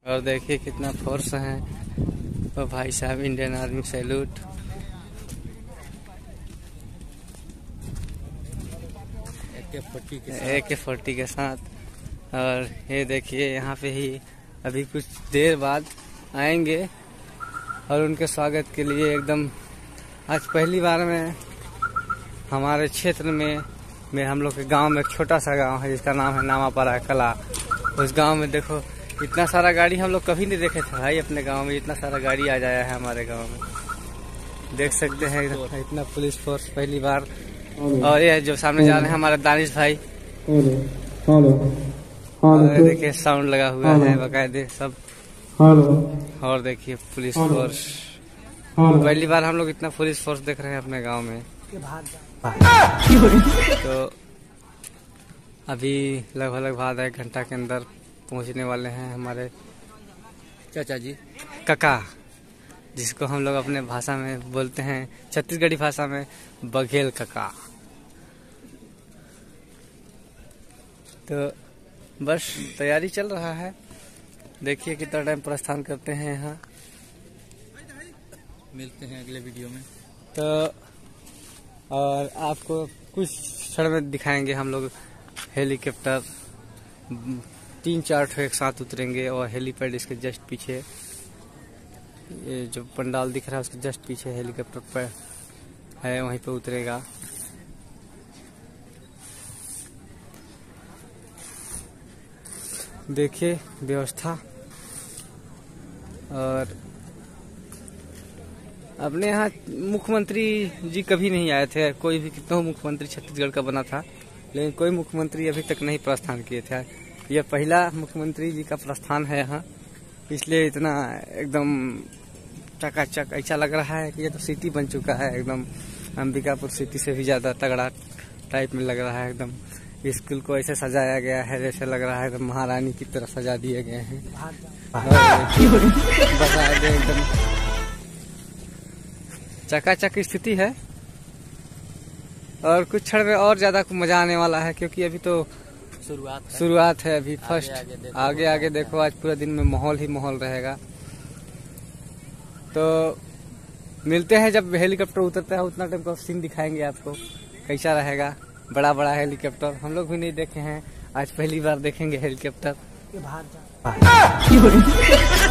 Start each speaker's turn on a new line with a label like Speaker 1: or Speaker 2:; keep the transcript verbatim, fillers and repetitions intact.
Speaker 1: और देखिए कितना फोर्स है। तो भाई साहब इंडियन आर्मी सैल्यूट। ए के फोर्टी के साथ। और ये देखिए यहाँ पे ही अभी कुछ देर बाद आएंगे और उनके स्वागत के लिए एकदम आज पहली बार में हमारे क्षेत्र में में हम लोग के गांव में एक छोटा सा गांव है जिसका नाम है नामापारा कला। उस गांव में देखो इतना सारा गाड़ी हम लोग कभी नहीं देखे थे भाई। अपने गांव में इतना सारा गाड़ी आ जाया है हमारे गांव में, देख सकते हैं इतना पुलिस फोर्स पहली बार। और ये जो सामने जा रहे हैं हमारे दानिश भाई, देखिए साउंड लगा हुआ है बकायदे सब। और देखिए पुलिस फोर्स, पहली बार हम लोग इतना पुलिस फोर्स देख रहे हैं अपने गांव में। तो अभी लगभग लगभग आधा एक घंटा के अंदर पहुंचने वाले हैं हमारे चाचा जी काका, जिसको हम लोग अपने भाषा में बोलते हैं छत्तीसगढ़ी भाषा में बघेल काका। तो बस तैयारी चल रहा है, देखिए कितना टाइम प्रस्थान करते हैं यहाँ। मिलते हैं अगले वीडियो में। तो और आपको कुछ क्षण में दिखाएंगे हम लोग हेलीकॉप्टर तीन चार ठो एक साथ उतरेंगे और हेलीपैड इसके जस्ट पीछे, ये जो पंडाल दिख रहा है उसके जस्ट पीछे हेलीकॉप्टर पर है, वहीं पे उतरेगा। देखिए व्यवस्था। और अपने यहाँ मुख्यमंत्री जी कभी नहीं आए थे, कोई भी कितना मुख्यमंत्री छत्तीसगढ़ का बना था लेकिन कोई मुख्यमंत्री अभी तक नहीं प्रस्थान किए थे। यह पहला मुख्यमंत्री जी का प्रस्थान है यहाँ, इसलिए इतना एकदम चकाचक ऐसा लग रहा है कि ये तो सिटी बन चुका है एकदम। अंबिकापुर सिटी से भी ज्यादा तगड़ा टाइप में लग रहा है एकदम। स्कूल को ऐसे सजाया गया है जैसे लग रहा है एकदम महारानी की तरह सजा दिए गए हैं। एकदम चकाचक स्थिति है और कुछ क्षण में और ज्यादा मजा आने वाला है, क्योंकि अभी तो शुरुआत है। शुरुआत है अभी फर्स्ट। आगे आगे देखो, आगे आगे देखो आज पूरा दिन में माहौल ही माहौल रहेगा। तो मिलते हैं जब हेलीकॉप्टर उतरता है, उतना टाइम का सीन दिखाएंगे आपको कैसा रहेगा। बड़ा बड़ा हेलीकॉप्टर हम लोग भी नहीं देखे हैं, आज पहली बार देखेंगे हेलीकॉप्टर।